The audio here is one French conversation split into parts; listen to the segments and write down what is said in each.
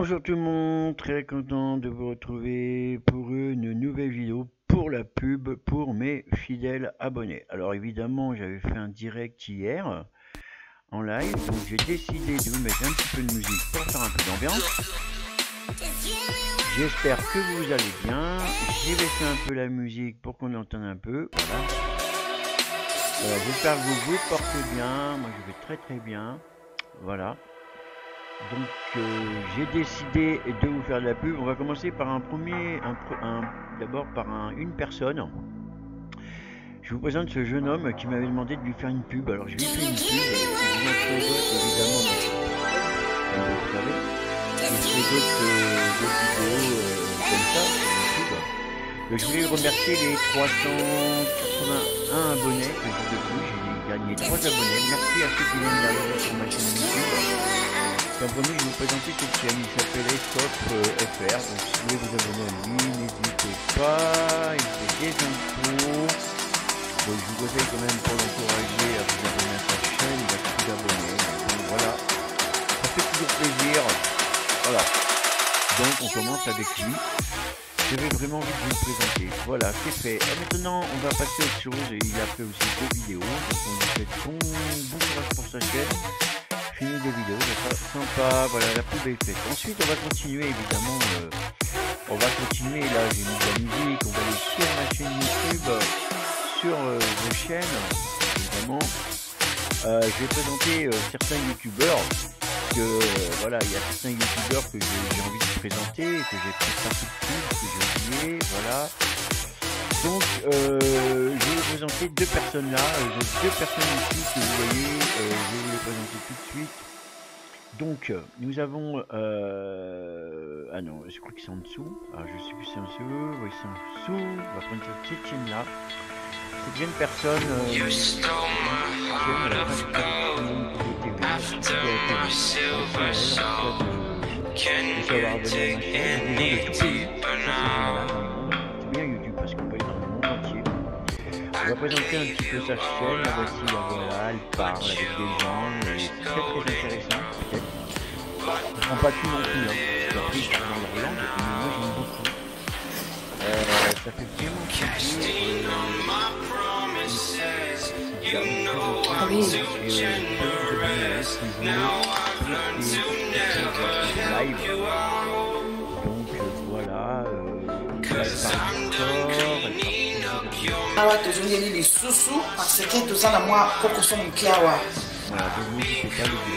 Bonjour tout le monde, très content de vous retrouver pour une nouvelle vidéo pour la pub pour mes fidèles abonnés. Alors évidemment j'avais fait un direct hier en live, donc j'ai décidé de vous mettre un petit peu de musique pour faire un peu d'ambiance. J'espère que vous allez bien, j'ai baissé un peu la musique pour qu'on entende un peu, voilà. J'espère que vous vous portez bien, moi je vais très bien, voilà. Donc j'ai décidé de vous faire de la pub. On va commencer par d'abord par une personne. Je vous présente ce jeune homme qui m'avait demandé de lui faire une pub. Alors je lui ai fait une pub, je vous en ferai d'autres évidemment, comme vous le savez. Je fais d'autres vidéos comme ça sur YouTube. Je voulais remercier les 381 abonnés que j'ai depuis. J'ai gagné 3 abonnés. Merci à ceux qui viennent d'arriver sur ma chaîne YouTube. En premier, je vais vous présenter cette chaîne, il s'appelle ESCOP.fr, donc si vous voulez vous abonner à lui, n'hésitez pas, il fait des infos, donc je vous conseille quand même pour l'encourager à vous abonner à sa chaîne, il va plus d'abonnés, donc voilà, ça fait toujours plaisir, voilà, donc on commence avec lui, j'avais vraiment envie de vous le présenter, voilà, c'est fait, et maintenant on va passer à autre chose, et il a fait aussi 2 vidéos, donc on lui fait bon courage pour sa chaîne. Fini des vidéos, ça sympa, voilà, la pub est faite. Ensuite, on va continuer, évidemment, là, j'ai mis de la musique, on va aller sur ma chaîne YouTube, sur vos chaînes, évidemment. Je vais présenter certains youtubeurs, que, voilà, il y a certains youtubeurs que j'ai envie de présenter, que j'ai pris un peu de pub, que j'ai oublié, voilà. Donc, je vais vous présenter deux personnes là, deux personnes ici que vous voyez, je vais vous les présenter tout de suite. Donc, nous avons, ah non, je crois qu'ils sont en dessous, alors je sais plus si c'est en dessous, oui c'est en dessous, on va prendre cette chaîne là. Cette jeune personne, on va présenter un petit peu sa chaîne, la voici, la voilà, elle parle avec des gens, c'est très intéressant, peut-être. Je ne prends pas tout non plus, hein. J'ai appris dans leur langue, mais moi j'aime beaucoup. Ça fait vraiment plaisir. Live. Donc voilà, awa tozongeli lisusu parce que toza na mwa kokoso moke awa. Voilà, donc n'hésitez pas les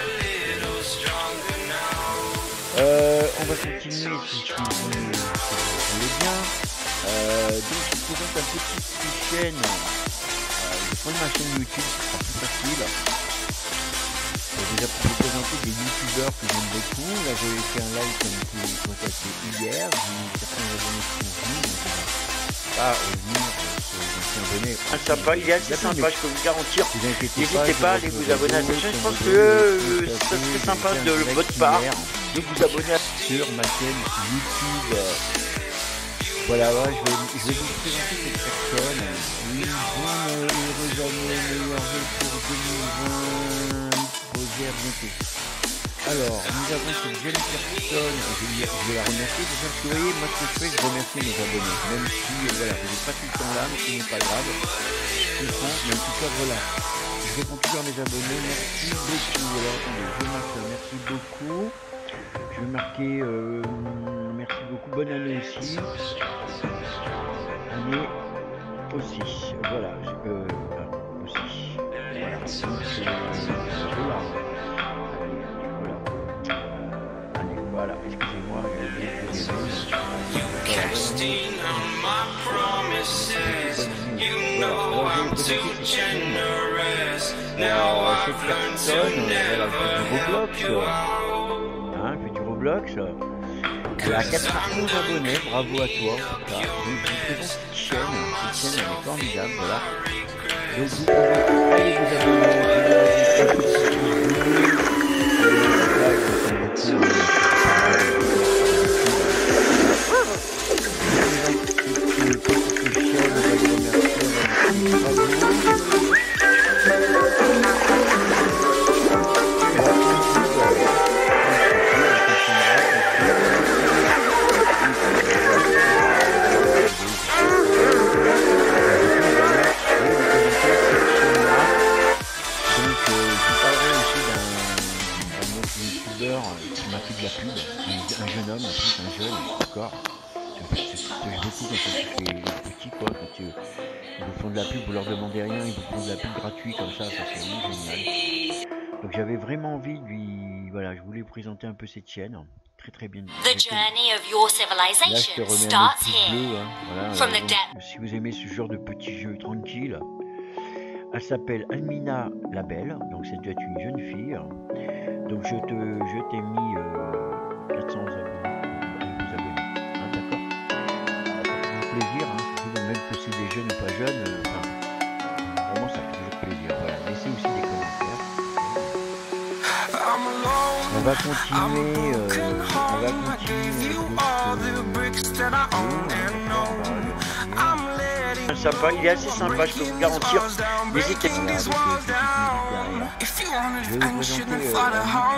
on va continuer si vous voulez bien. Donc je vous présente un petit chaîne. Je vais prendre ma chaîne YouTube, ce sera plus facile. Déjà pour vous présenter des youtubeurs que j'aime beaucoup. Là j'avais fait un live comme vous le constatez hier. J'ai eu certains abonnés qui sont venus, donc on va pas revenir sur les anciens abonnés. Sympa, il est assez sympa, je peux vous garantir. N'hésitez pas à aller vous abonner à cette chaîne. Je pense que ça serait sympa de votre part de vous abonner sur ma chaîne YouTube. Voilà, ouais, je vais vous présenter cette personne. Oui, heureuse année, meilleurs vœux pour 2020. Rosière bientôt. Alors, nous avons cette jeune personne, je vais la remercier, déjà parce que vous voyez, moi ce que je fais, je remercie mes abonnés, même si, voilà, je n'ai pas tout le temps là, mais ce n'est pas grave, je comprends, mais en tout cas, voilà, je réponds toujours à mes abonnés, merci beaucoup, alors attendez, je marque ça, merci beaucoup, je vais marquer, merci beaucoup, bonne année aussi, année aussi, voilà, aussi, voilà, voilà, excusez-moi, cette personne, voilà, fait du Roblox, elle a 91 abonnés, bravo à toi, donc je vous présente cette chaîne elle est formidable, voilà, donc vous pouvez aller vous abonner. demandez rien, ils vous font de la pub gratuite comme ça c'est vraiment génial. Donc j'avais vraiment envie de lui... Voilà, je voulais vous présenter un peu cette chaîne. Très bien. Là, je te remets un autre pouce bleu. Hein. Voilà, donc, si vous aimez ce genre de petits jeux tranquilles, elle s'appelle Almina la Belle, donc ça doit être une jeune fille. Donc je t'ai mis 400 abonnés. Hein, d'accord. Ça fait plaisir, hein, même que c'est des jeunes ou pas jeunes. Vraiment ça fait toujours plaisir. Voilà, laissez aussi des commentaires. On va continuer sympa, il est assez sympa, je peux vous garantir. N'hésitez pas à je vais vous présenter un youtubeur.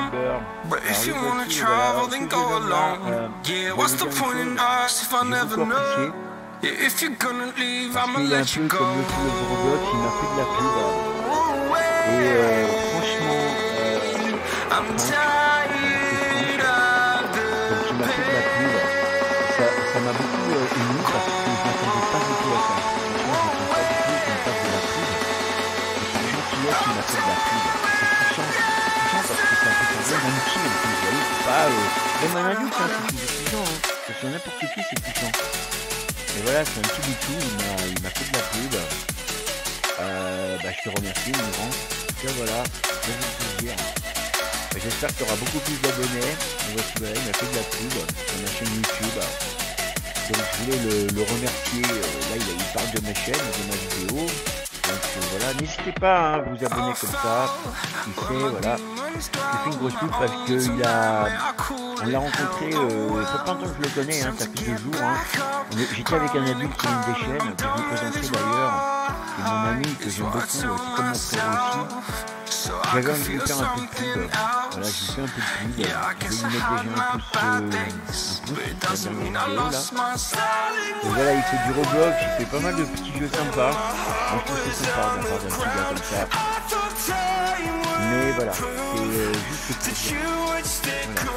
What's the point in us if I never know? If you're gonna leave, I'ma let you go. Il m'a fait de la pub. Et franchement, I'm tired of the pain. Ça m'a beaucoup ému parce que je m'attendais pas du tout à ça. Franchement, je ne m'attendais pas du tout qu'on me fasse de la pub. Et c'est gentillesse qui m'a fait de la pub. C'est touchant parce que ça fait plaisir d'un petit en plus. Vous voyez, c'est pas même un adulte, c'est toujours touchant. Parce que n'importe qui, c'est touchant. Et voilà, c'est un petit boutou, il m'a fait de la pub. Je te remercie, mon grand. Et voilà, ça fait plaisir. J'espère qu'il y aura beaucoup plus d'abonnés. Voici, voilà, il m'a fait de la pub sur ma chaîne YouTube. Donc je voulais le remercier. Là, il parle de ma chaîne, de ma vidéo. Donc voilà, n'hésitez pas à vous abonner comme ça. Qui sait, voilà. J'ai fait une grosse pub parce on l'a rencontré, il faut pas longtemps que je le connais, ça fait 2 jours. J'étais avec un adulte qui une des chaînes, que je vous présenterai d'ailleurs. C'est mon ami que j'aime beaucoup, c'est comme mon frère aussi. J'avais envie de lui faire un peu de pub. Voilà, je lui fais un peu de pub. Je vais lui mettre déjà un pouce sur la dernière vidéo là. Et voilà, il fait du Roblox, il fait pas mal de petits jeux sympas. Moi je trouve que c'est sympa de faire d'un petit gars comme ça. Mais voilà, c'est juste pour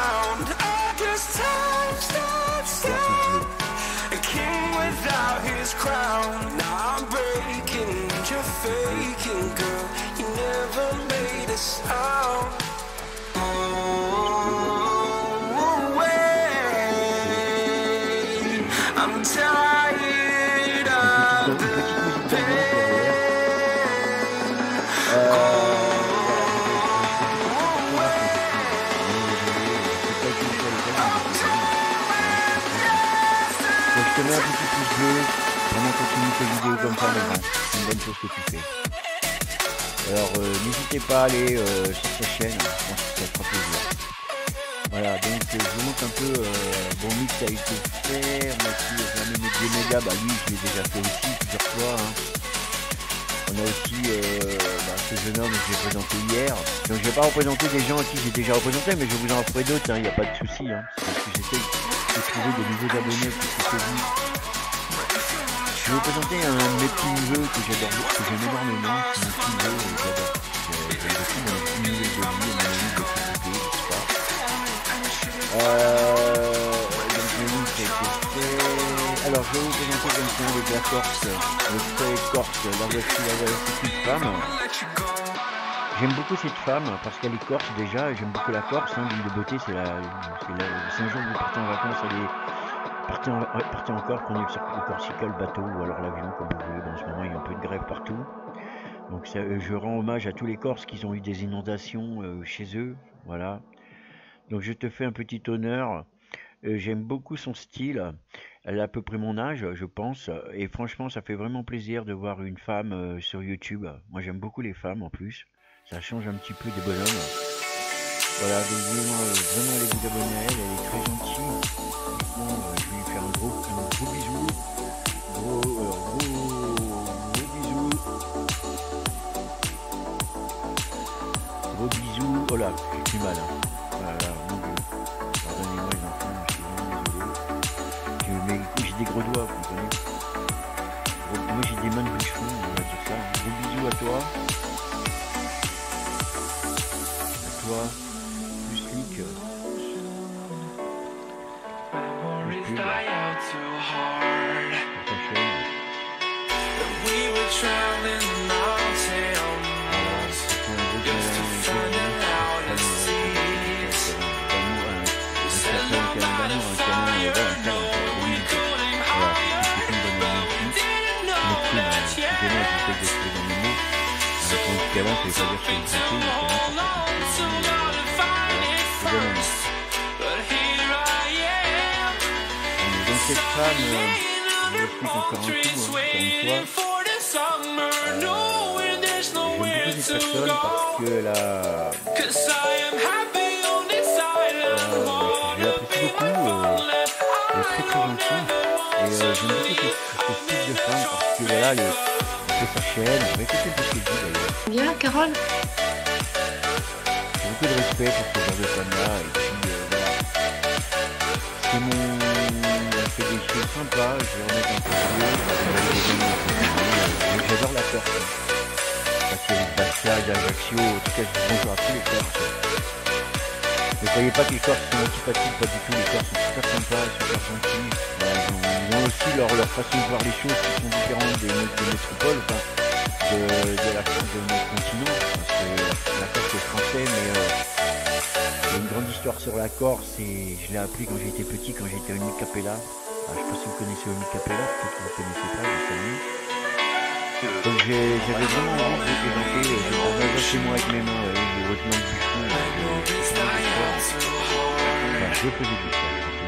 Je te mets un petit pouce bleu pour continuer tes vidéos comme ça, mais bon, c'est une bonne chose que tu fais. Alors n'hésitez pas à aller sur sa chaîne, je pense que ça fera plaisir. Voilà, donc je vous montre un peu, bon mix a été fait, on a pu mettre des mégas, lui je l'ai déjà fait aussi plusieurs fois. On a aussi ce jeune homme que j'ai présenté hier. Donc je vais pas représenter des gens à qui j'ai déjà représenté, mais je vous en ferai d'autres, il n'y a pas de souci. C'est parce que j'essaie de trouver de nouveaux abonnés pour que c'est vous. Je vais vous présenter un de mes petits neveux que j'adore, que j'aime énormément. C'est mon petit neveu, j'adore. J'aime beaucoup mon petit neveu de lui, mon ami de s'occuper, n'est-ce pas. Donc le link a été fait. Alors je vais vous présenter quelqu'un avec la Corse, le trait Corse, la petite femme. J'aime beaucoup cette femme parce qu'elle est corse déjà, j'aime beaucoup la Corse, l'île de beauté, c'est un jour que vous partez en vacances, partez encore, prenez le Corsica, le bateau ou alors l'avion comme vous voulez. En ce moment il y a un peu de grève partout. Donc je rends hommage à tous les Corses qui ont eu des inondations chez eux, voilà. Donc je te fais un petit honneur. J'aime beaucoup son style. Elle a à peu près mon âge, je pense. Et franchement, ça fait vraiment plaisir de voir une femme sur YouTube. Moi, j'aime beaucoup les femmes en plus. Ça change un petit peu des bonhommes. Voilà, donc vraiment allez vous abonner à elle. Elle est très gentille. Franchement, je vais lui faire un gros bisou. Gros bisou. Gros bisou. Oh là, j'ai du mal. Voilà, mon Dieu. Pardonnez-moi les enfants, je suis vraiment désolé. Mais j'ai des gros doigts, vous comprenez. Moi j'ai des mains de bouchon, on va dire ça. Gros bisous à toi. À toi. Plus slick. Plus pub. Pour ta chaîne. câlin, ça veut pas dire que c'est une santé, le câlin, c'est pas c'est bon. Donc cette femme, je vous explique encore un coup, encore une fois. J'aime beaucoup cette personne parce qu'elle a... je l'apprécie beaucoup, elle est très très gentille. Et j'aime beaucoup ce style de femme parce que voilà, elle fait sa chaîne, on va écouter un peu ce qu'elle dit d'ailleurs. Bien, Carole? J'ai beaucoup de respect pour ce genre de femme-là, et puis voilà. C'est mon... Elle fait des choses sympas, je vais remettre un peu de vieux, j'adore la Corse. Parce qu'il y a des Bastia, d'Ajaccio, en tout cas je dis bonjour à tous les Corses. Ne croyez pas que les Corses sont antipathiques, pas du tout, les Corses sont super sympas, super gentils. Ils ont aussi leur façon de voir les choses qui sont différentes des métropoles, enfin, de notre continent. Parce que la Corse est français, mais il y a une grande histoire sur la Corse et je l'ai appris quand j'étais petit, quand j'étais au Mick Capella. Je ne sais pas si vous connaissez le Mick Capella, peut-être que vous ne connaissez pas, je sais. Donc j'avais vraiment envie de présenter, je vais chez moi avec mes mains, je retenais le bouchon, je faisais du sport.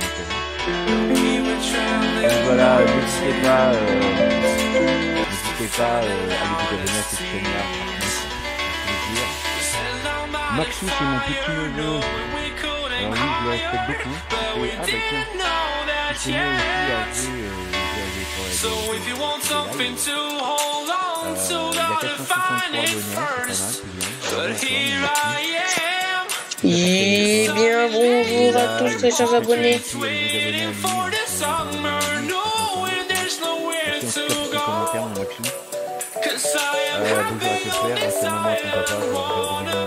Donc voilà, n'hésitez pas à vous abonner à cette chaîne-là, plaisir. Maxou, c'est mon petit neveu. Alors lui, je le respecte beaucoup. Et, ah bah tiens, c'est moi aussi à jouer, il y a 463 abonnés, c'est pas mal, c'est bien. Eh bien, bonjour à tous les chers abonnés. Bonjour à tes frères, à ta maman, à ton papa, je vais vous abonner à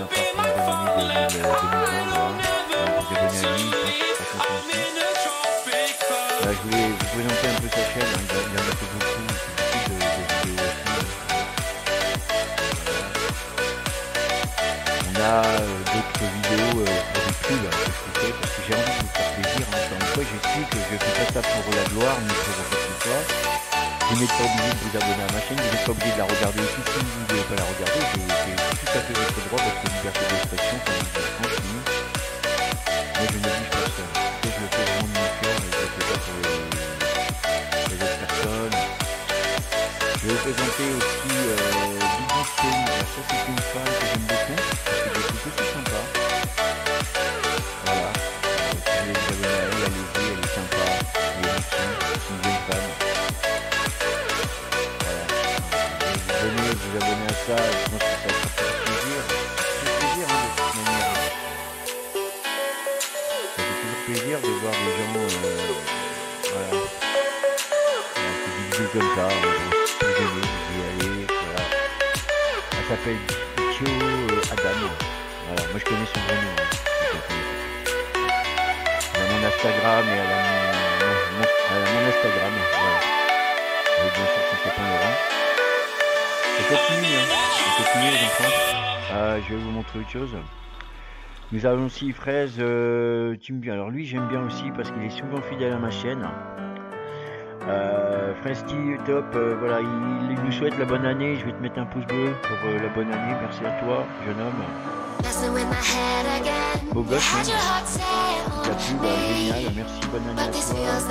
vous abonner à lui, ça compte aussi. Je voulais vous présenter un peu sa chaîne, il en a fait beaucoup de vidéos aussi. On a d'autres vidéos pour des pubs que je fais parce que j'ai envie de vous faire plaisir. Encore une fois, j'explique que je ne fais pas ça pour la gloire ni pour quoi que ce soit. Vous n'êtes pas obligé de vous abonner à ma chaîne, vous n'êtes pas obligé de la regarder aussi. Si vous ne voulez pas la regarder, c'est tout à fait votre droit, votre liberté d'expression, comme je dis tranquille. Moi je n'oblige personne. Je le fais vraiment de mon cœur et je le fais pas pour les autres personnes. Je vais vous présenter aussi Bibi Kelly. Ça c'est une femme que j'aime beaucoup, parce que je trouve que c'est sympa. Voilà. Si vous voulez vous abonner à elle, allez-y, elle est sympa. Elle est gentille, c'est une bonne femme. Vous abonner à ça, je pense que ça va faire plaisir. Ça fait plaisir de toute manière. Ça fait toujours plaisir de voir des gens voilà. Des vidéos comme ça, vous y allez, voilà. Elle s'appelle Tio Adam. Voilà, moi je connais son vrai nom. Elle a mon Instagram et elle a mon Instagram. Voilà. Et bien sûr son copain Laurent. On continue les enfants. Je vais vous montrer autre chose. Nous avons aussi Fraise Timbu. Alors lui j'aime bien aussi parce qu'il est souvent fidèle à ma chaîne. Fraise Top, voilà, il nous souhaite la bonne année. Je vais te mettre un pouce bleu pour la bonne année. Merci à toi, jeune homme. Beau gosse, hein. La pub, génial. Merci, bonne année à toi.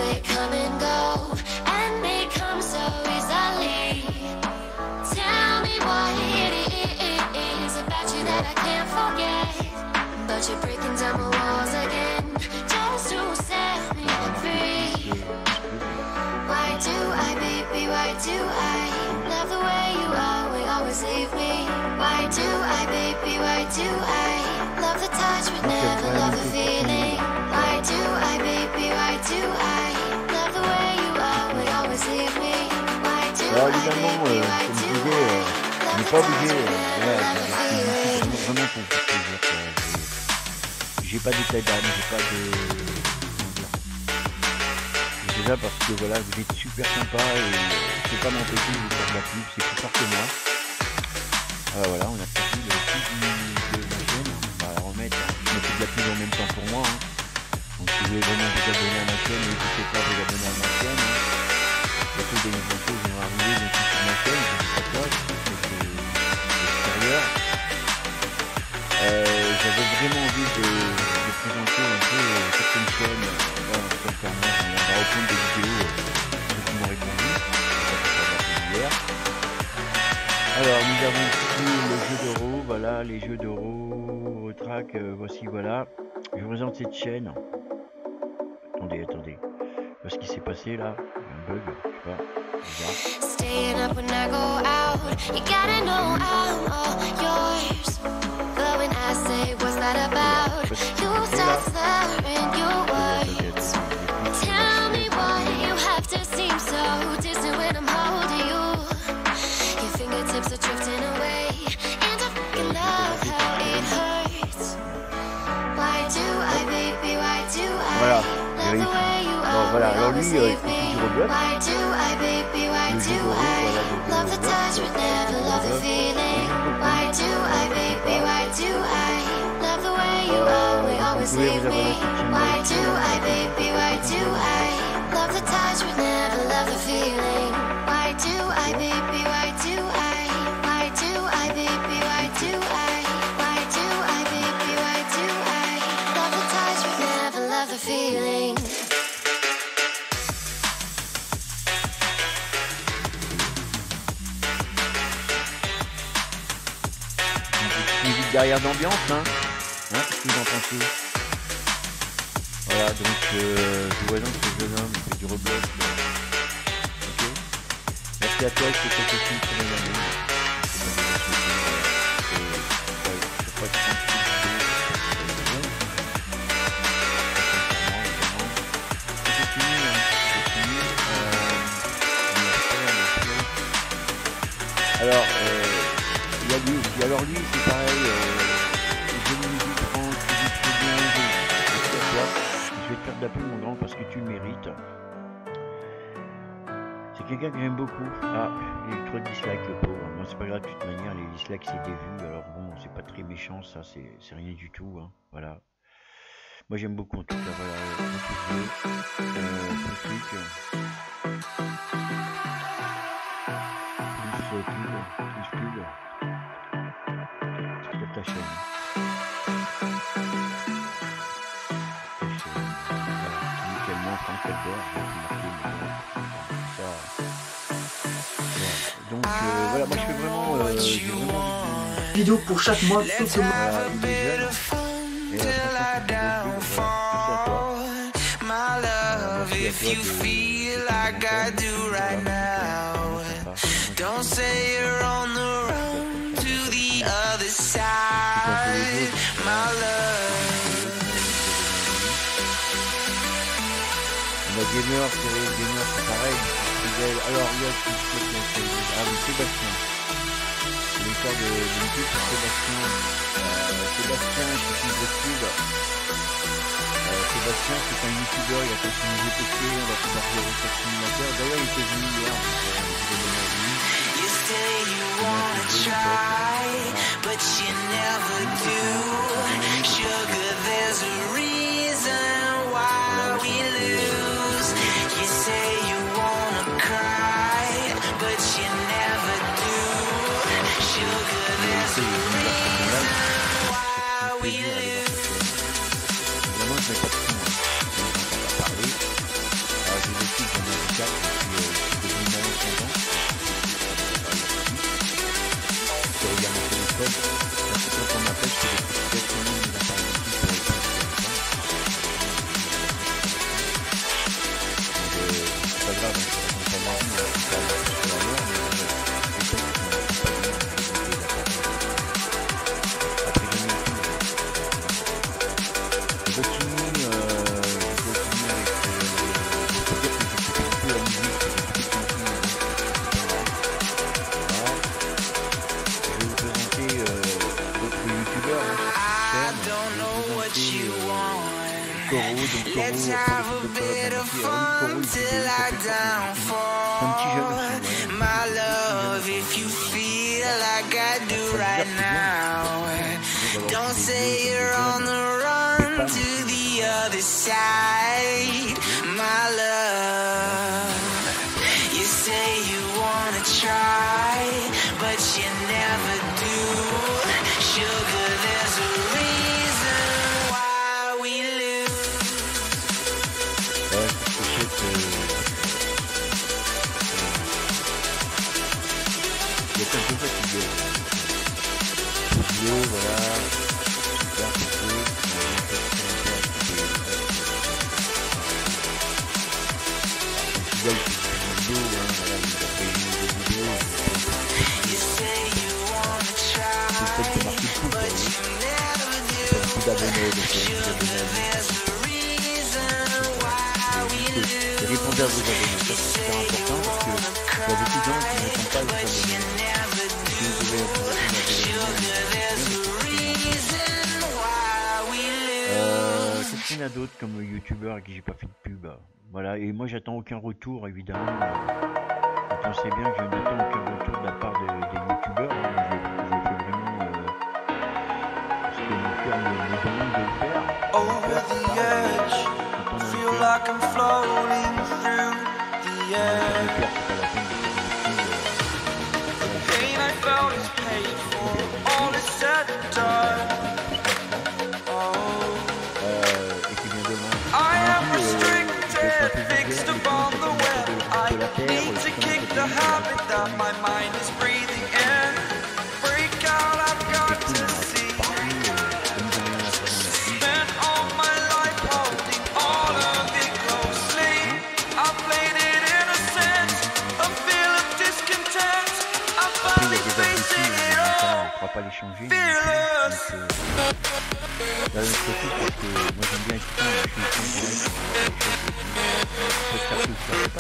But you're breaking down my walls again, just to set me free. Why do I, baby, why do I love the way you always leave me? Why do I, baby, why do I love the touch but never love the feeling? Why do I, baby, why do I love the way you always leave me? Why do I, baby, why do I love the touch but never love the feeling? Vraiment pour vous plaisir, j'ai pas d'état d'âme, j'ai pas de... C'est là parce que voilà, vous êtes super sympa et c'est pas m'empêcher de vous faire de la pub, c'est plus fort que moi. Voilà, on a sorti le site de ma chaîne, on va la remettre, je me fais de la pub en même temps pour moi. Donc si vous voulez vraiment vous abonner à ma chaîne, n'hésitez pas à vous abonner à ma chaîne. Bientôt des nouvelles choses vont arriver sur ma chaîne, je ne sais pas quoi, c'est extérieur. Alors nous avons ici le jeu d'euro, voilà les jeux d'euro, track, voici voilà. Je vous présente cette chaîne. Attendez, ce qui s'est passé là, il y a un bug, je sais pas, bizarre. Staying up when I go out, you gotta know I'm all yours. But when I say what's that about, you start slurring your words. Tell me why you have to seem so distant when I'm holding you. Your fingertips are drifting away, and I fucking love how it hurts. Why do I, baby, why do I? Voilà, Love the way you bon, voilà, alors lui, il fait du Roblox. Why do I, baby, why do I? Love the touch but never love the feeling. Why do I, baby, why do I? Love the way you always leave me. Why do I, baby, why do I? Love the touch but never love the feeling. Why do I, baby, why do I? Why do I, baby, why do I? Why do I, baby, why do I? Love the touch but never love the feeling. Derrière d'ambiance, hein, qu'est-ce que vous en pensez? Voilà, donc je vois donc ce jeune homme fait du Roblox. Ok. Merci à toi, je fais quelques films sur les années. Je crois que c'est un alors, il y a lui aussi. Alors lui, c'est pareil. Je me dis prends, tu dis très bien. Merci à toi. Je vais te faire de la pub, mon grand, parce que tu le mérites. C'est quelqu'un que j'aime beaucoup. Ah, il a eu trop de dislikes, le pauvre. Moi, c'est pas grave, de toute manière, les dislikes, c'est des vues. Alors bon, c'est pas très méchant, ça, c'est rien du tout. Hein. Voilà. Moi, j'aime beaucoup, en tout cas. Voilà, ta chaîne. Nickelement, Franck Albert, donc voilà, moi je fais vraiment vidéo pour chaque mois, tout ce mois. Il est jeune. Et don't say you're on the road to the other side, my love. La gamer, c'est pareil. Alors, il y a Sébastien. C'est l'histoire de YouTube sur Sébastien. Sébastien, c'est une YouTube. Sébastien, c'est un youtubeur, il a fait son nouveau PC, on va pouvoir jouer sur simulateur. D'ailleurs, il était venu hier. You say you wanna try, but you never do. Sugar, there's a reason why we lose. You say you wanna cry, but you never do. Sugar, there's a reason why we lose. Évidemment, je n'ai pas de son, on va parler. Alors, j'ai vécu pendant le cadre depuis 2015 ans. Je regarde mon téléphone, parce que quand on m'appelle, je fais des notifications de l'appareil ici pour les passer comme ça. Donc, c'est pas grave, on peut pas voir, c'est pas grave, c'est pas grave, mais c'est pas après, j'ai mis un film. Je continue avec je peux dire que j'écoute un peu la musique, j'écoute un peu je vais vous présenter d'autres youtubeurs I don't know what you want. Let's have a bit of fun till I downfall. My love, if you feel like I do right now, don't say you're on the run to the other side. My love, you say you wanna try, but you never do. Sugar, there's a reason why we lose. il y a peu fatigué. Fatigué, voilà. Super fatigué. Répondez à vos abonnés, ça c'est super important parce que il y a beaucoup de gens qui ne répondent pas à vos abonnés. Si vous pouvez répondre à vos abonnés, qu'est-ce qu'il y en a d'autres comme youtubeurs à qui j'ai pas fait de pub? Voilà, et moi j'attends aucun retour évidemment. On sait bien que je n'attends aucun retour de la part des youtubeurs. Je fais vraiment ce que mon cœur me demande de le faire. Over the edge, feel like I'm floating through the air. The pain I felt is paid for, all is said and done. I am restricted, fixed upon the web. I need to kick the habit that my mind is breathing in. Break out, I've got to see. Spent all my life holding all of it closely. I played it innocent, a feel of discontent. I'm finally facing it all. Fearless. Là, je profite parce que moi j'aime bien écouter, je suis pas, on est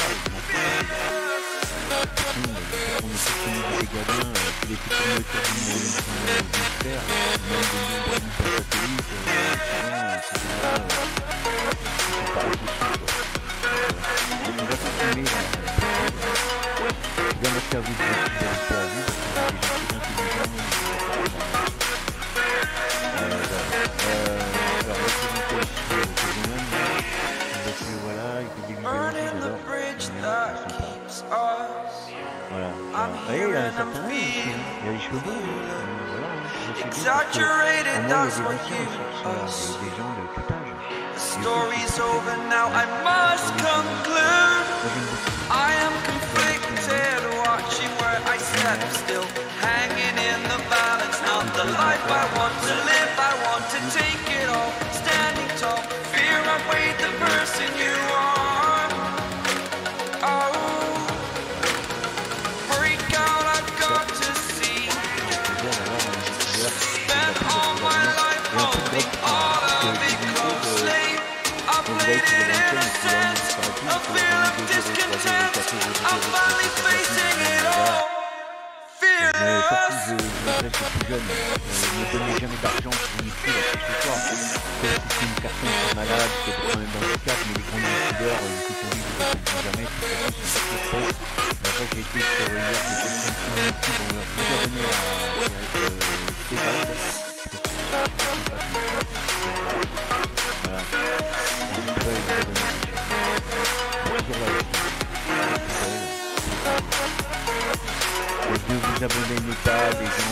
des gadins, les petits moteurs du faire, même des satellites, on va continuer. Bien merci à vous de rester à vous, il y a un certain âge, il y a les cheveux beaux, voilà, Exaggerated, that's what you des gens de tout âge. The story's over now, I must conclude. I am conflicted, watching where I step still, hanging in the balance. Not the life I want to live, I want to take it all, standing tall. Fear I weighed the person you are. Oh. Je m'adresse aux plus jeunes, ne donnez jamais d'argent pour une étude à ce soir. Comme si c'est une personne qui est malade, qui est quand même dans le cadre, mais les grands youtubeurs, une petite envie de ne jamais, tout ça, c'est très faux. Après, j'ai été sur hier, des personnes qui ont YouTube, on va vous abonner à Stéphane. Voilà. De vous abonner n'est pas des gens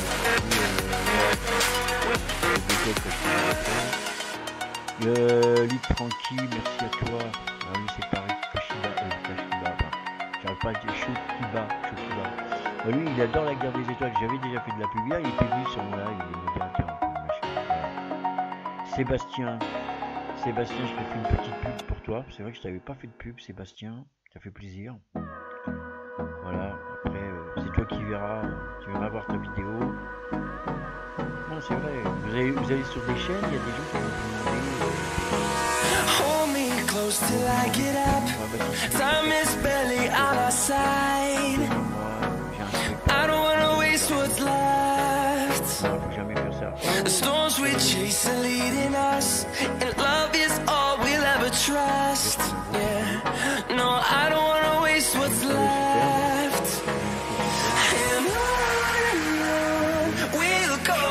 Lid Frankie, merci à toi. Ah oui, c'est pareil, Kashiba, j'arrive pas à dire Shokiba. Lui, il adore la guerre des étoiles. J'avais déjà fait de la pub, il était venu sur mon live, il est modérateur un peu, machin. Sébastien, je te fais une petite pub pour toi. C'est vrai que je t'avais pas fait de pub, Sébastien, ça fait plaisir. Voilà, après, c'est toi qui verras, tu vas voir ta vidéo. Non, c'est vrai, vous allez sur des chaînes, il y a des gens qui vont vous demander. Hold me close till I get up. Time is barely on our side. I don't wanna waste what's left. The storms we chase are leading us, and love is all we'll ever trust. Yeah, no, I don't wanna waste what's left. And on we'll go,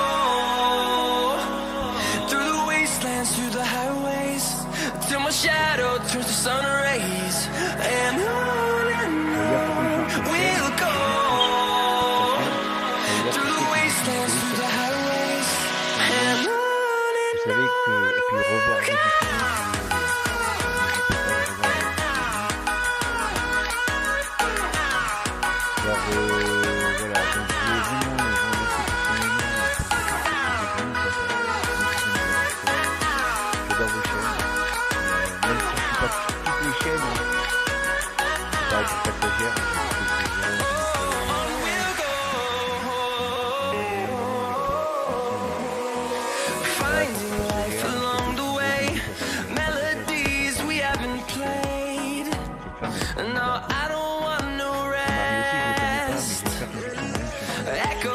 through the wastelands, through the highways, till my shadow turns to sun rays. And on we'll go, through the wastelands, through the highways. And on. Vous savez que, et puis revoir les différences. Alors voilà, donc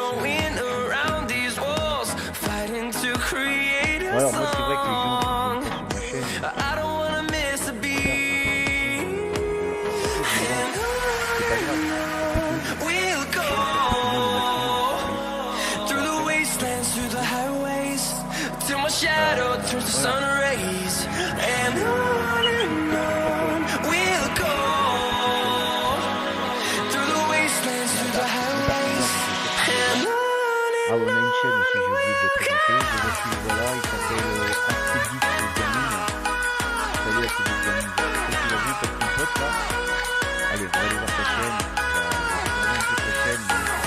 going around these walls, fighting to create a Alors moi c'est vrai que les gens song. qui sont sur ma chaîne, I don't wanna miss a beat. And c'est pas grave. we'll go through the wastelands, through the highways, till my shadow turns to sun rays. And on we'll go through the wastelands, through the highways. And on Ah, on a une chaîne aussi, j'ai oublié de le présenter. Je vois celui voilà, il s'appelle Acédic Gaming. Salut Acédic Gaming. Comme tu l'as vu, t'as ton pote là. Allez, on va aller voir ta chaîne. On va un peu ta chaîne.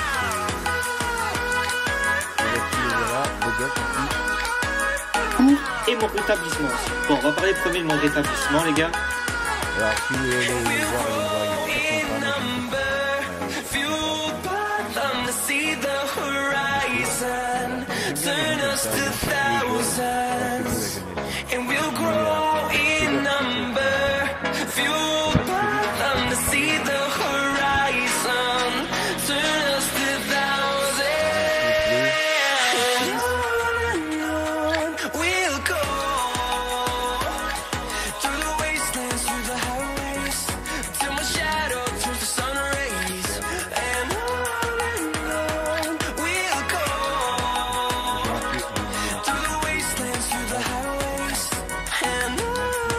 Voilà, beau gosse en plus. Et mon rétablissement aussi. Bon, on va parler premier de mon rétablissement, les gars. Alors, si vous voulez aller le voir, il est très sympa. fueled by them to see the horizon, turn us to thousands, and we'll grow in number. Fueled by them to see the horizon, turn us to thousands, and on we'll go through the wastelands, through the highways, till my shadow turns to sun rays. And on we'll go through the wastelands, through the highways. And on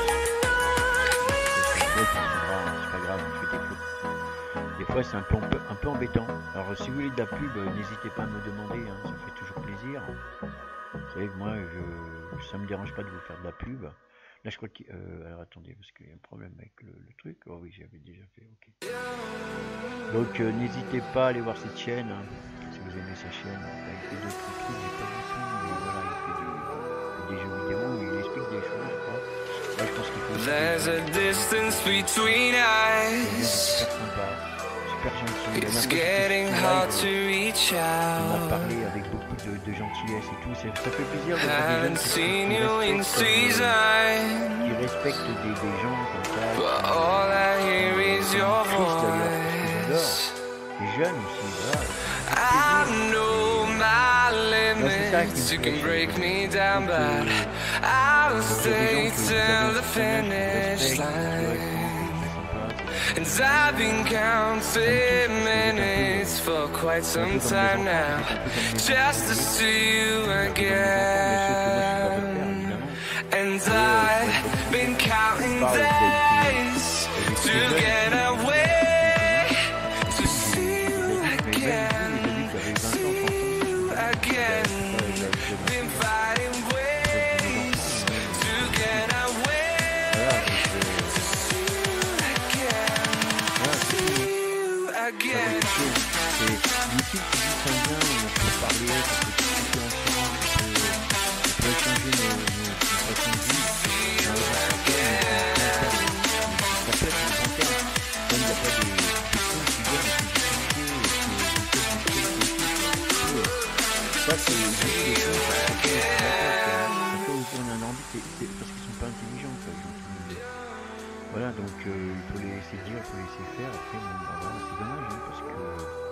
C'est pas grave, je fais des fautes. Des fois c'est un peu embêtant. Alors si vous voulez de la pub, n'hésitez pas à me demander, hein, ça fait toujours plaisir. Vous savez que moi, ça me dérange pas de vous faire de la pub. Là je crois que... alors attendez, parce qu'il y a un problème avec le truc. Oh oui, j'avais déjà fait, ok. Donc n'hésitez pas à aller voir cette chaîne, hein, si vous aimez sa chaîne. Il fait d'autres trucs, j'ai pas du tout, mais voilà, il fait des jeux vidéo, il explique des choses, je crois. Là je pense qu'il faut... there's a distance between us. Super sympa, super gentil. It's getting hard to reach On a out. parlé avec beaucoup de gentillesse et tout, ça fait plaisir de voir Haven't des seen gens you in season, qui respectent des gens comme ça. but all I hear is your Triste d'ailleurs, parce voice. que j'adore. Les jeunes aussi, voilà. I know my limits, you can break me down, but I'll stay till the finish line. And I've been counting minutes for quite some time now, just to see you again. And I've been counting days to get away, to see you again, see you again. Been fighting ways to get away, to see you again, see you again. C'est YouTube qui dit très bien, on peut parler, on peut discuter ensemble, on peut échanger nos façons de vivre. Ça peut être des antennes, comme il n'y a pas des personnes qui viennent et qui discutent, ça c'est des choses, ça fait tourner un orbite, c'est parce qu'ils sont pas intelligents, quoi, ils ont tout le monde. Voilà, donc il faut les laisser dire, il faut les laisser faire. Après, bon, bah, voilà, c'est dommage, hein, parce que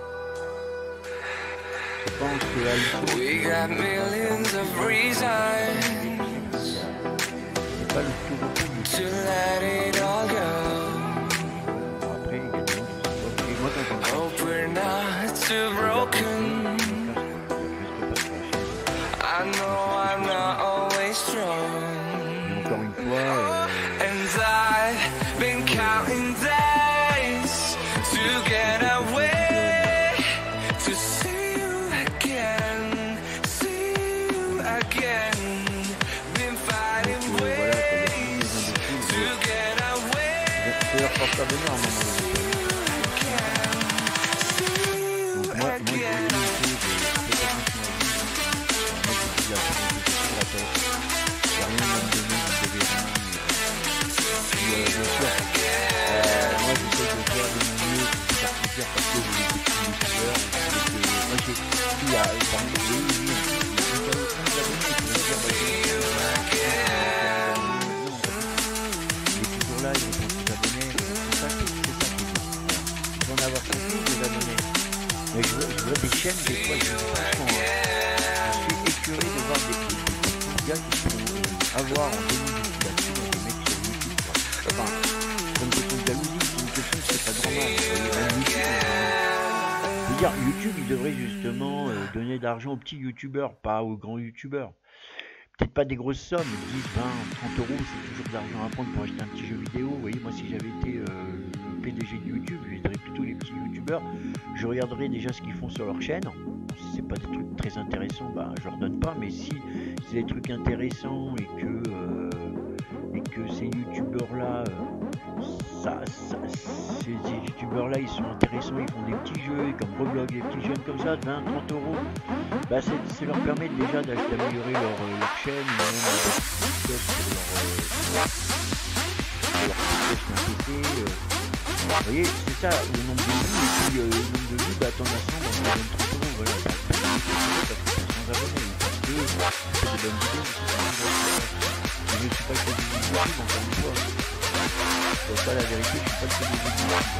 je pense que là, We got millions of reasons c'est pas le plus repos du to let it all go. Bon, après, il y a des gens qui sont pas obligés. Moi, quand je me Hope we're not too broken. I know I'm not always strong. mais encore une fois, And I've been counting days to get away, to see you again, see you again. Been fighting ways to get away, c'est leur porte à venir à un moment donné. Donc moi, je vais limiter de la présentation sur la tête. Il n'y a rien à me donner, vous devez rien. Bien sûr, moi j'essaie de faire de mon mieux pour faire plaisir parce que j'ai des petits youtubeurs. Moi j'ai il y a par exemple il y a il est toujours là, il est pour tout abonner. C'est ça qui est bien. Il faut en avoir surtout des abonnés. Mais je vois des chaînes, des fois, je suis écœuré de voir des gars qui font avoir en démonstration des mecs sur YouTube, quoi. Enfin, c'est une question de jalousie, c'est une question, c'est pas normal. Je veux dire, YouTube, il devrait justement donner d'argent aux petits youtubeurs, pas aux grands youtubeurs. Peut-être pas des grosses sommes, 10, 20, 30 euros, c'est toujours de l'argent à prendre pour acheter un petit jeu vidéo. Vous voyez, moi, si j'avais été le PDG de YouTube, je viendrais plutôt les petits youtubeurs. Je regarderais déjà ce qu'ils font sur leur chaîne. Si c'est pas des trucs très intéressants, bah, je leur donne pas. Mais si c'est des trucs intéressants et que ces youtubeurs-là, ces youtubeurs-là, ils sont intéressants, ils font des petits jeux, et comme Roblox, des petits jeux comme ça, de 20, 30 euros, bah, ça leur permet déjà d'améliorer leur chaîne, ou même sur leur vous voyez, c'est ça, le nombre de vues, et puis le nombre de vues, bah, t'en as 100, bah, on donne 30 euros, voilà, parce que t'as 100 abonnés, parce que c'est des bonnes vidéos, je ne suis pas le PDG de YouTube, encore une fois. C'est ça la vérité, je suis pas le PDG de YouTube. Voilà,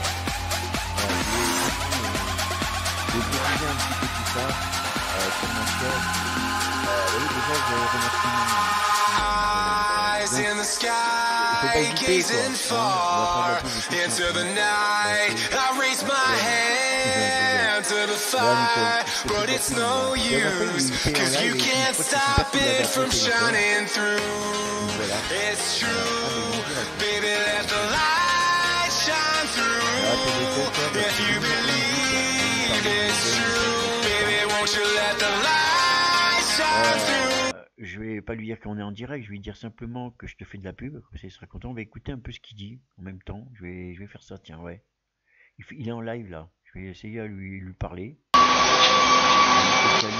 je vais préciser un petit peu tout ça, sur ma chaîne. Oui, déjà, je remercie Eyes in the sky, gazing far into the night. I raise my hand to the fire, but it's no use, cause you can't stop it from shining through. It's true, baby, let the light shine through. If you believe it's true, baby, won't you let the light shine through. Je vais pas lui dire qu'on est en direct, je vais lui dire simplement que je te fais de la pub, comme ça il sera content. On va écouter un peu ce qu'il dit en même temps. Je vais faire ça, tiens, ouais. Il est en live là. Je vais essayer à lui parler. Salut,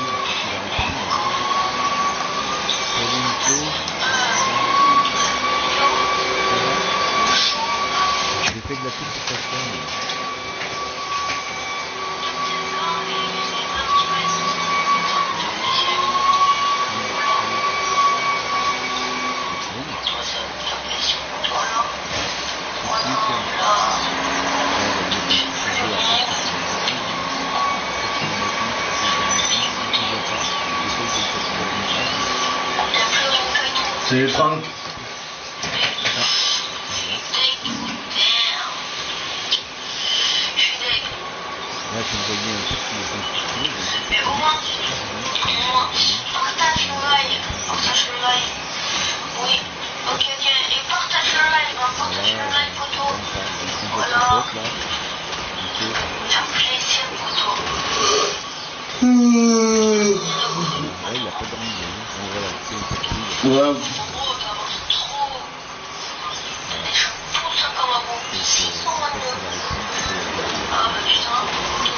Nico. Je fais de la pub pour ta chaîne. C'est Franck. Là, j'ai envoyé un petit mais au moins, partage le live. Partage le live. Oui, ok, et partage le live, hein, partage le live, poteau. Voilà. Ça me plaisir, poteau. Ouais, il a pas dormi, hein. Voilà, c'est une petite. Ouais. Oh, t'avances trop. T'as des cheveux poussent comme un bon. 600 Ah, bah putain.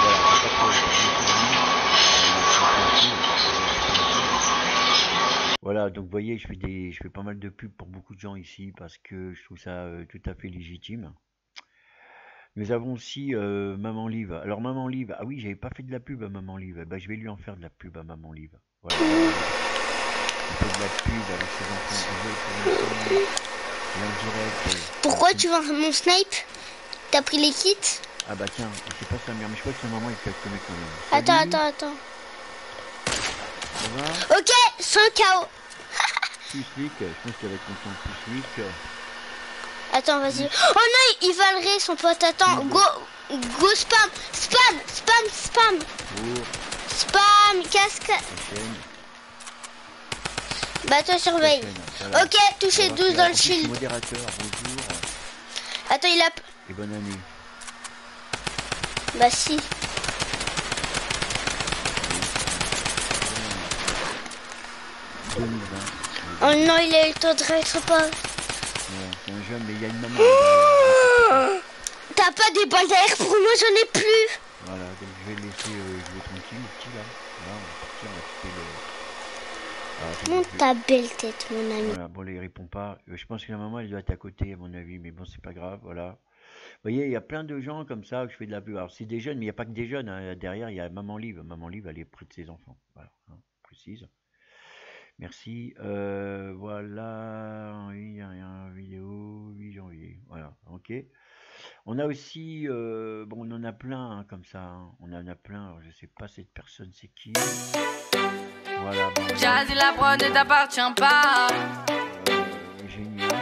Voilà, donc vous voyez, je fais pas mal de pubs pour beaucoup de gens ici parce que je trouve ça tout à fait légitime. Nous avons aussi Maman Live. Alors Maman Live, ah oui, j'avais pas fait de la pub à Maman Live. Bah, je vais lui en faire de la pub à Maman Live. Voilà. Il fait de la pub avec ses enfants et en direct. Pourquoi tu vends mon snipe? T'as pris les kits? Ah bah tiens, c'est pas sa mère, mais je crois que sa maman il fait connaître quand même. Attends. Ça va? Ok, 100 KO. Puslik, je pense qu'elle va être contente de Puslik. Attends, vas-y. Oh non, il valerait son pote. Attends, go spam. Pour Spam, casque. Bah toi surveille. Voilà. Ok, touché 12 dans le shield. Modérateur, bonjour. Attends, il a... Et bonne année. Bah si. Oh non, il a eu le temps de rétro pas. Ouais, c'est un jeune, mais il y a une maman. T'as pas des balles d'air pour moi, j'en ai plus. Voilà, donc je vais le laisser jouer tranquille, le petit là. Là, on va quitter le... Monte ta belle tête, mon ami. Voilà, bon là, il répond pas. Je pense que la maman, elle doit être à côté, à mon avis, mais bon, c'est pas grave, voilà. Vous voyez, il y a plein de gens comme ça que je fais de la pub. Alors, c'est des jeunes, mais il n'y a pas que des jeunes. Hein. Derrière, il y a Maman Live. Maman Live, elle est près de ses enfants. Voilà, hein, précise. Merci. Voilà. Oui, il y a une vidéo. 8 janvier. Voilà, ok. On a aussi, bon, on en a plein hein, comme ça. Hein. On en a plein. Alors, je sais pas cette personne, c'est qui. Voilà. Bon, Jazzy, la prod ne t'appartient pas. Génial.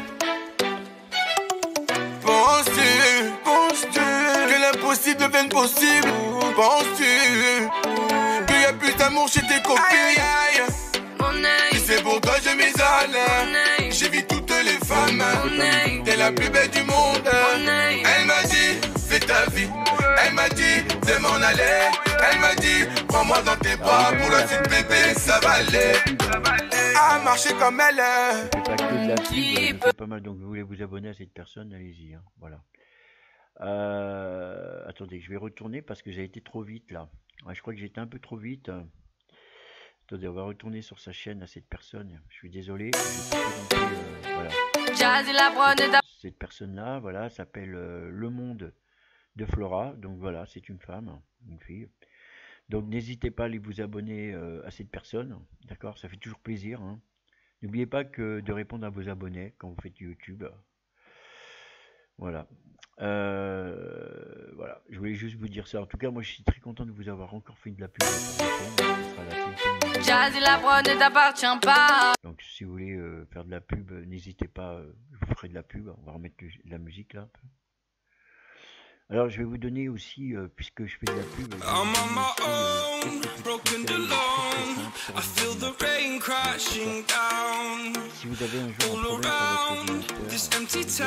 Penses-tu que l'impossible devienne possible? Penses-tu qu'il y a plus d'amour chez tes copines? Si c'est pour toi je m'isole, j'évite toutes les femmes. T'es la plus belle du monde. Elle m'a dit fais ta vie. Elle m'a dit de m'en aller. Elle m'a dit prends-moi dans tes bras. Pour le sud bébé ça va aller. À marcher comme elle. C'est pas que de la pub, c'est pas mal. Donc vous voulez vous abonner à cette personne, allez-y. Hein. Voilà. Attendez, je vais retourner parce que j'ai été trop vite là. Ouais, je crois que j'étais un peu trop vite. Attendez, on va retourner sur sa chaîne à cette personne. Je suis désolé. Voilà. Cette personne-là, voilà, s'appelle Le Monde de Flora. Donc voilà, c'est une femme, une fille. Donc n'hésitez pas à aller vous abonner à cette personne. D'accord, ça fait toujours plaisir. Hein. N'oubliez pas que de répondre à vos abonnés quand vous faites YouTube. Voilà. Voilà, je voulais juste vous dire ça. En tout cas, moi je suis très content de vous avoir encore fait de la pub. Jazzy, la prod ne t'appartient pas. Donc si vous voulez faire de la pub, n'hésitez pas, je vous ferai de la pub. On va remettre de la musique là un peu. Alors je vais vous donner aussi, puisque je fais de la pub, si vous avez un jour un problème avec votre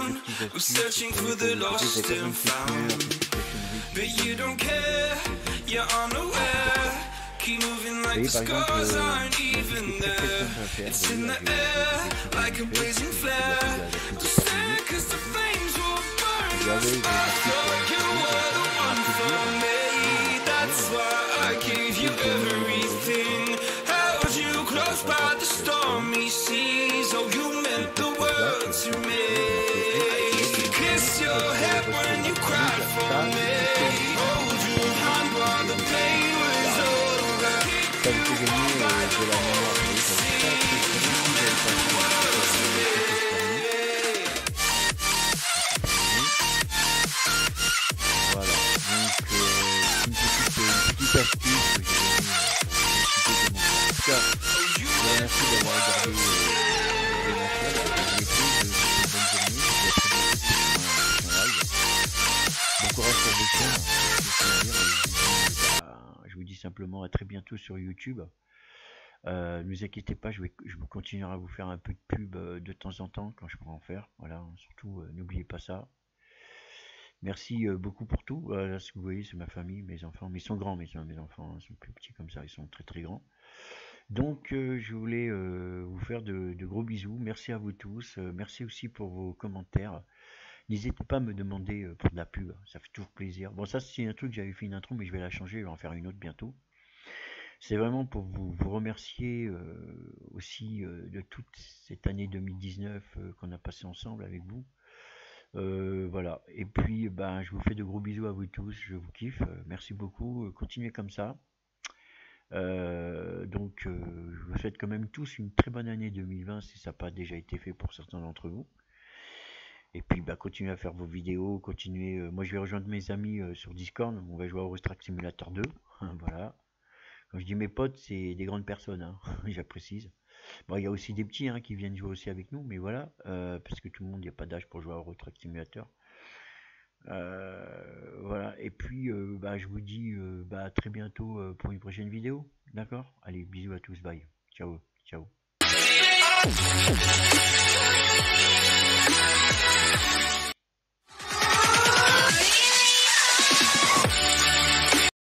Je vous dis simplement à très bientôt sur YouTube. Ne vous inquiétez pas, je continuerai à vous faire un peu de pub de temps en temps quand je pourrai en faire. Voilà, surtout n'oubliez pas ça. Merci beaucoup pour tout. Là, ce que vous voyez, c'est ma famille, mes enfants. Mais ils sont grands, mes enfants, ils sont plus petits comme ça, ils sont très très grands. Donc je voulais vous faire de gros bisous. Merci à vous tous. Merci aussi pour vos commentaires. N'hésitez pas à me demander pour de la pub, ça fait toujours plaisir. Bon, ça c'est un truc, j'avais fait une intro, mais je vais la changer, je vais en faire une autre bientôt. C'est vraiment pour vous remercier aussi de toute cette année 2019 qu'on a passé ensemble avec vous. Voilà, et puis ben, je vous fais de gros bisous à vous tous, je vous kiffe, merci beaucoup, continuez comme ça. Donc je vous souhaite quand même tous une très bonne année 2020 si ça n'a pas déjà été fait pour certains d'entre vous. Et puis bah, continuez à faire vos vidéos, continuez. Moi je vais rejoindre mes amis sur Discord, on va jouer à Eurotrack Simulator 2. Voilà. Quand je dis mes potes, c'est des grandes personnes, hein, j'apprécie. Bon, il y a aussi des petits hein, qui viennent jouer aussi avec nous, mais voilà, parce que tout le monde, il n'y a pas d'âge pour jouer à Eurotrack Simulator. Voilà, et puis bah, je vous dis bah, à très bientôt pour une prochaine vidéo. D'accord? Allez, bisous à tous, bye. Ciao, ciao.